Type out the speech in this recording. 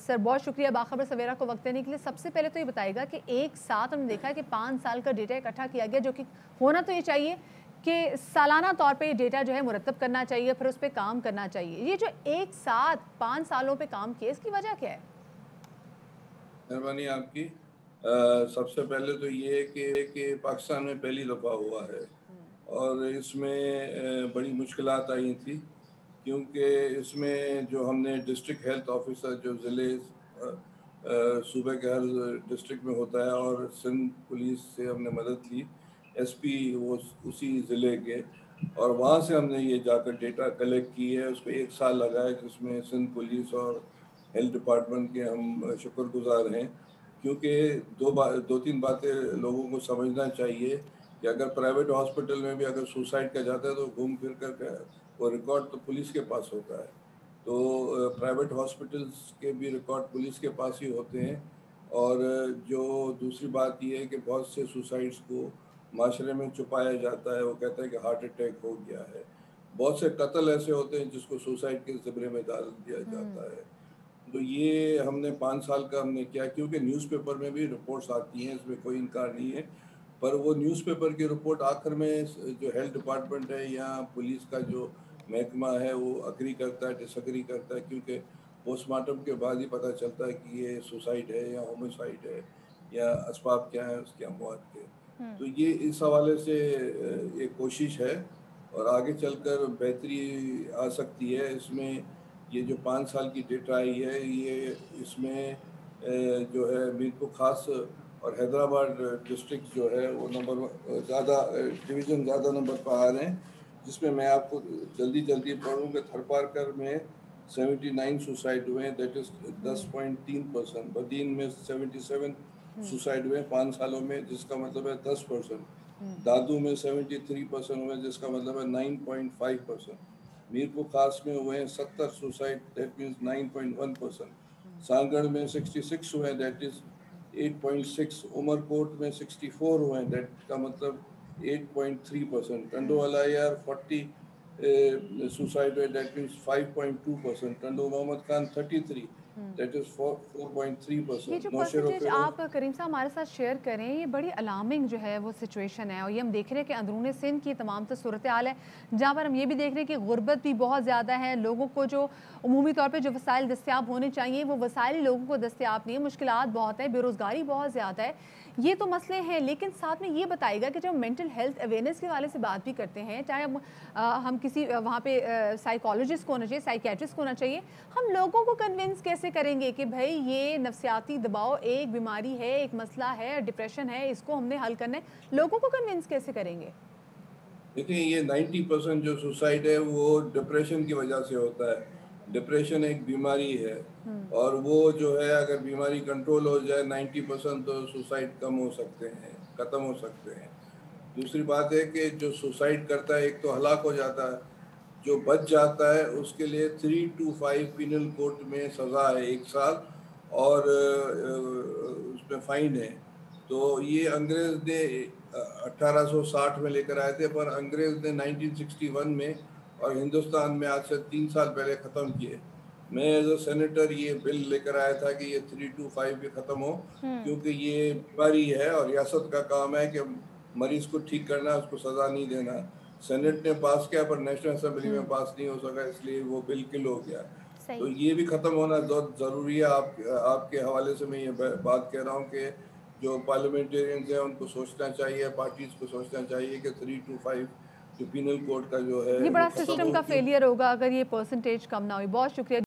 Sir बहुत शुक्रिया बाखबर सवेरा को वक्त देने के लिए। सबसे पहले तो ये बताइएगा कि एक साथ हमने देखा है कि 5 साल का डेटा इकट्ठा किया गया, जो कि होना तो ये चाहिए कि सालाना तौर पे ये डेटा जो है मुरतब करना चाहिए, फिर उस पर काम करना चाहिए। ये जो एक साथ 5 सालों पे काम किया, इसकी वजह क्या है? मेहरबानी आपकी। सबसे पहले तो ये है कि पाकिस्तान में पहली दफ़ा हुआ है और इसमें बड़ी मुश्किलात आई थी, क्योंकि इसमें जो हमने डिस्ट्रिक्ट हेल्थ ऑफिसर जो ज़िले सूबे के हर डिस्ट्रिक्ट में होता है, और सिंध पुलिस से हमने मदद ली, एसपी वो उसी ज़िले के, और वहाँ से हमने ये जाकर डेटा कलेक्ट की है। उसको 1 साल लगा है, जिसमें सिंध पुलिस और हेल्थ डिपार्टमेंट के हम शुक्रगुजार हैं, क्योंकि दो तीन बातें लोगों को समझना चाहिए कि अगर प्राइवेट हॉस्पिटल में भी अगर सुसाइड का जाता है तो घूम फिर कर वो रिकॉर्ड तो पुलिस के पास होता है। तो प्राइवेट हॉस्पिटल्स के भी रिकॉर्ड पुलिस के पास ही होते हैं। और जो दूसरी बात ये है कि बहुत से सुसाइड्स को माशरे में छुपाया जाता है, वो कहता है कि हार्ट अटैक हो गया है। बहुत से कत्ल ऐसे होते हैं जिसको सुसाइड के ज़िम्मे में डाल दिया जाता है। तो ये हमने 5 साल का हमने किया, क्योंकि न्यूज़पेपर में भी रिपोर्ट्स आती हैं, इसमें कोई इनकार नहीं है। पर वो न्यूज़पेपर की रिपोर्ट आखिर में जो हेल्थ डिपार्टमेंट है या पुलिस का जो महकमा है वो अग्री करता है, डिसएग्री करता है, क्योंकि पोस्टमार्टम के बाद ही पता चलता है कि ये सुसाइड है या होमिसाइड है या असबाब क्या है उसके अमवात के। तो ये इस हवाले से एक कोशिश है और आगे चलकर बेहतरी आ सकती है इसमें। ये जो 5 साल की डेटा आई है, ये इसमें जो है मीरपुर खास और हैदराबाद डिस्ट्रिक्ट जो है वो नंबर ज़्यादा डिवीज़न ज़्यादा नंबर पर आ रहे हैं, जिसमें मैं आपको जल्दी पढ़ूँ कि थरपारकर में 79 सुसाइड हुए हैं, दैट इज़ 10.3%। बदीन में 77 सुसाइड हुए 5 सालों में, जिसका मतलब है 10%। दादू में 73% हुए, जिसका मतलब है 9.5%। मीरपुर खास में हुए हैं 70 सुसाइड, दैट मीन्स 9.1%। सांगड़ में 66 हुए, दैट इज 8.6। उमरकोट में 64 हुए हैं, दैट का मतलब 8.3%। टंडोवाला यार 40 सुसाइड हुए, that means 5.2%। Tando Muhammad Khan 33, that is ये जो 4.3%। नौशेरो परसेंटेज फिरोज आप करीम साहब हमारे साथ शेयर करें, ये बड़ी अलार्मिंग जो है वो सिचुएशन है। और ये हम देख रहे हैं कि अंदरून सिंध की तमाम तो सूरत हाल है, जहाँ पर हम ये भी देख रहे हैं कि गुर्बत भी बहुत ज़्यादा है। लोगों को जो उमूमी तौर पे जो वसाइल दस्तियाब होने चाहिए वो वसाइल लोगों को दस्तियाब नहीं है, मुश्किलात बहुत है, बेरोज़गारी बहुत ज़्यादा है। ये तो मसले हैं, लेकिन साथ में ये बताइएगा कि जब मेंटल हेल्थ अवेयरनेस के वाले से बात भी करते हैं, चाहे हम किसी वहाँ पे साइकोलॉजिस्ट को होना चाहिए, साइकियाट्रिस्ट को होना चाहिए, हम लोगों को कन्विंस कैसे करेंगे कि भाई ये नफ्सियाती दबाव एक बीमारी है, एक मसला है, डिप्रेशन है, इसको हमने हल करना है। लोगों को कन्विंस कैसे करेंगे? देखिए, ये 90% जो सुसाइड है वो डिप्रेशन की वजह से होता है। डिप्रेशन एक बीमारी है, और वो जो है अगर बीमारी कंट्रोल हो जाए 90% तो सुसाइड कम हो सकते हैं, ख़त्म हो सकते हैं। दूसरी बात है कि जो सुसाइड करता है एक तो हलाक हो जाता है, जो बच जाता है उसके लिए 3 to 5 पिनल कोड में सज़ा है 1 साल, और उसमें फ़ाइन है। तो ये अंग्रेज़ ने 1860 में लेकर आए थे, पर अंग्रेज़ ने 1961 में और हिंदुस्तान में आज से 3 साल पहले ख़त्म किए। मैं एज अ सेनेटर ये बिल लेकर आया था कि ये 3 to 5 भी ख़त्म हो, क्योंकि ये बीमारी है और रियासत का काम है कि मरीज को ठीक करना, उसको सज़ा नहीं देना। सेनेट ने पास किया पर नेशनल असेंबली में पास नहीं हो सका, इसलिए वो बिल किल हो गया। तो सही। ये भी ख़त्म होना बहुत ज़रूरी है। आपके हवाले से मैं ये बात कह रहा हूँ कि जो पार्लियामेंटेरियंस हैं उनको सोचना चाहिए, पार्टीज़ को सोचना चाहिए कि 3 to 5 जो पिनल कोड का जो है ये वो बड़ा ख़त्म सिस्टम हो, का क्यों। फेलियर होगा अगर ये परसेंटेज कम ना हुई। बहुत शुक्रिया।